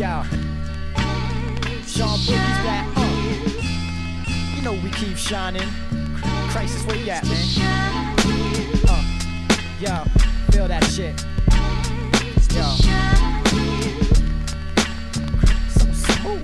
Yo, Sean Boog, he's back. You know we keep shining. Khrysis, where you at, man? Yo, feel that shit. Yo, so smooth.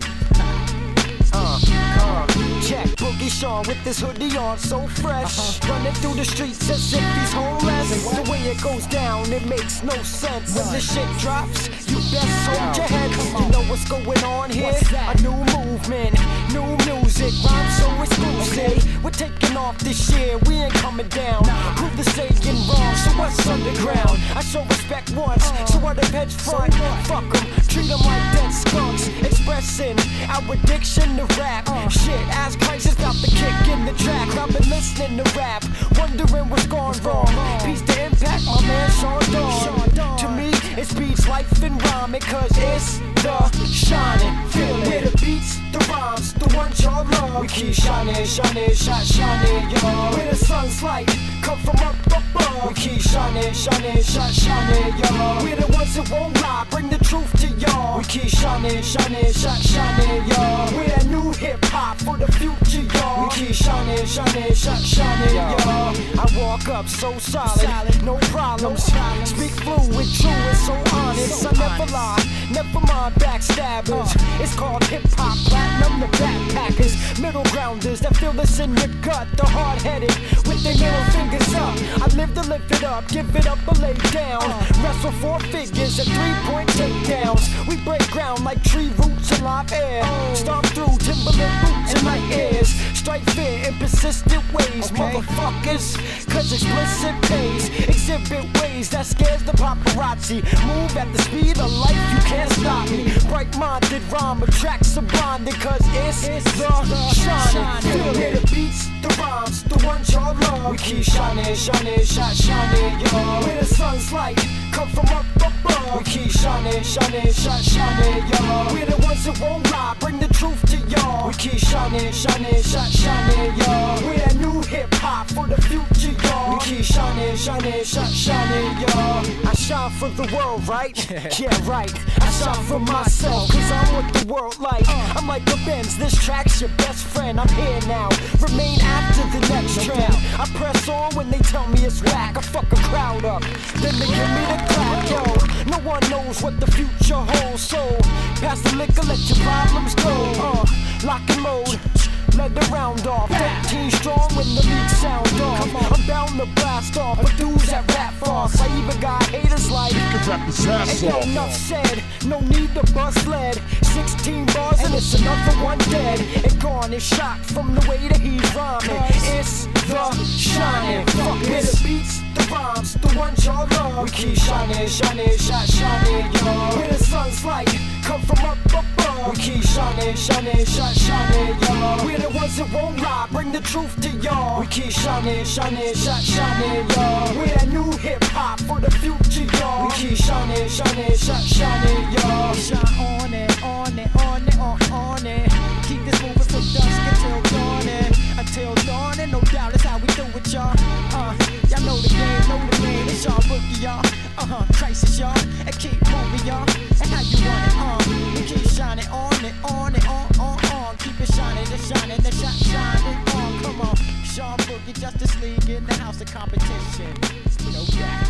Check Boogie Sean with this hoodie on, so fresh. Running through the streets as if he's homeless. The way it goes down, it makes no sense. When the shit drops, you best hold your head. You know what's going on here? A new movement, new music, rhymes so exclusive. We're taking off this year, we ain't coming down. Prove the saying wrong, so what's underground? I show respect once, so what if heads front? Fuck them, treat them like dead skunks. Expressing our addiction to rap. Shit, ask Khrysis about the kick in the track. I've been listening to rap, wondering what's gone wrong. Peace to impact, my man Sean Boog. To me, it speeds life and rhyming, cause it's the shining feeling. Where the beats, the rhymes, the ones y'all love. We keep shining, shining, shining, y'all. Where the sun's light come from up above. We keep shining, shining, shining, y'all. We're the ones that won't lie, bring the truth to y'all. We keep shining, shining, shining, y'all. We're that new hip hop for the future, y'all. We keep shining, shining, shining, y'all. I walk up so solid, no problems. Speak fluid, true and so honest. I never lie, never mind backstabbers. It's called hip hop platinum, the backpackers, middle grounders that feel this in your gut. The hard headed with their middle fingers up. I live to lift it up, give it up or lay down. Wrestle 4 figures and 3-point takedowns. We break ground like tree roots in live air. Stomp through Timberland boots and light ears. Strike fear in persistent ways, motherfuckers. Cause explicit pays. Exhibit ways that scares the paparazzi. Move at the speed of life, you can't stop me. Bright-minded rhyme attracts a blinded, cause it's the shining. Feel it, the beats, the rhymes, the ones y'all love. We keep shining, shining, shining, y'all. Where the sun's light come from up above. We keep shining, shining, shining, y'all. We're the ones that won't lie, bring the truth to y'all. We keep shining, shining, shining, y'all. We're that new hip hop for the future, y'all. We keep shining, shining, shining, y'all. I shine for the world, right? Yeah, right. I shine for myself, cause I'm what the world like. I'm like the Benz, this track's your best friend. I'm here now, remain after the next trend. I press on when they tell me it's whack. I fuck a crowd up, then they give me the clap, yo. No one knows what the future holds, so pass the liquor, let your problems go. Lock and load, let the round off. 15 strong when the league sound off. I'm bound to blast off with dudes that rap fast. I even got haters like, ain't no enough said, no need to bust lead. 16 bars and it's another one dead. And gone is shot from the way that he's rhyming. It's the shining. Fuck with the beats, the rhymes, the ones y'all love. We keep shining, shining, shining, y'all. Where the sun's light come from up above. We keep shining, shining, shining, y'all. We're the ones that won't lie, bring the truth to y'all. We keep shining, shining, shining, y'all. We're that new hip hop for the future, y'all. We keep shining, shining, shining, y'all. Shine on it, on it, on it, on it. Keep this moving from dusk until dawning. Until dawning, no doubt that's how we do it, y'all. Y'all know the game, it's Sean Boog, y'all. Khrysis, y'all, and keep moving, y'all. And how you want it, we keep shining on it, on. Keep it shining, the shining, shining on. Come on, Sean Boog, Justus League in the house of competition. You know that.